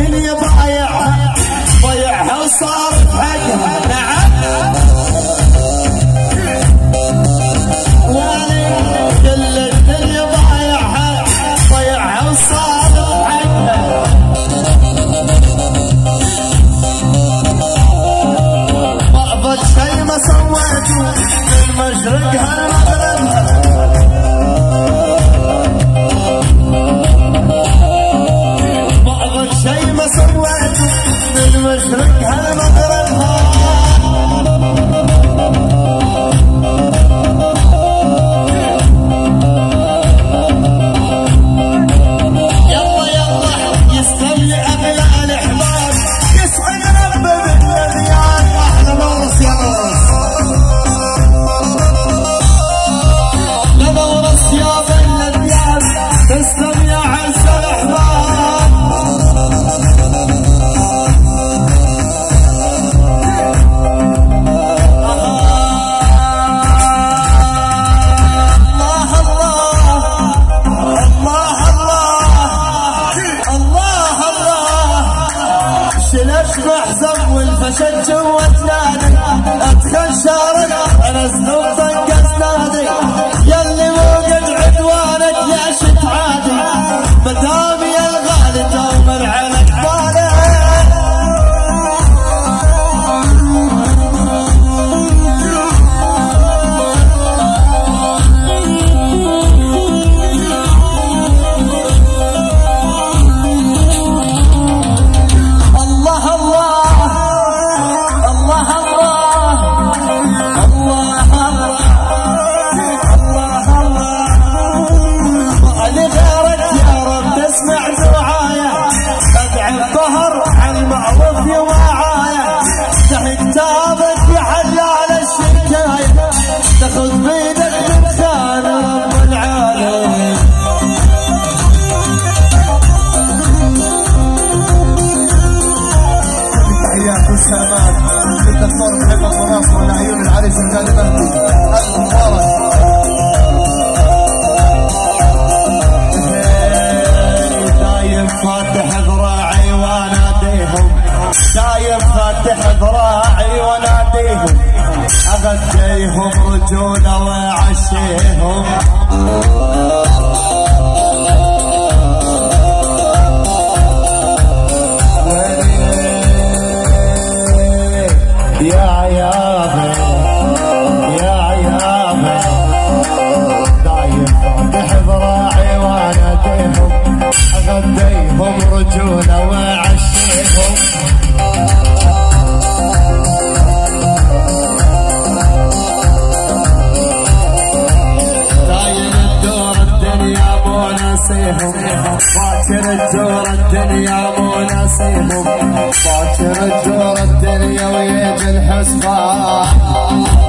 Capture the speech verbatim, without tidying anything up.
الدنيا ضايعها ضيعها وصار حقها. نعم والي كل الدنيا ضايعها ضيعها وصار حقها. ما أفضل شي ما سويته من مشرقها لمغربها. شي ما سويته من مشرقها لمغربها. يلا يلا يسلم لي اغلى الاحباب يسعد ربي بالمليان. احلى نورس يا نورس لا نورس يا بن الديان. تسلم يا عز الاحباب. محزم والفشل جوا تنادي ادخل شارك انا زنوب طق اسنادي. يلي موجد عدوانك ليش تعادي مدامي الغالي تومر على قبالي. تاخذ بيدك من خان رب العالمين. تحيات والسلامات للدكتور محمد مناصر ولعيون العريس الغالي مهدي المبارك. دايم فاتح ذراعي واناديهم دايم فاتح ذراعي واناديهم اغديهم رجوله وعشيهم. يا عيابي يا عيابي دايم فاتح ذراعي واناديهم اغديهم رجوله وعشيهم. باكر تجور الدنيا مو ناسيهم باكر تجور الدنيا ويجي الحسبان.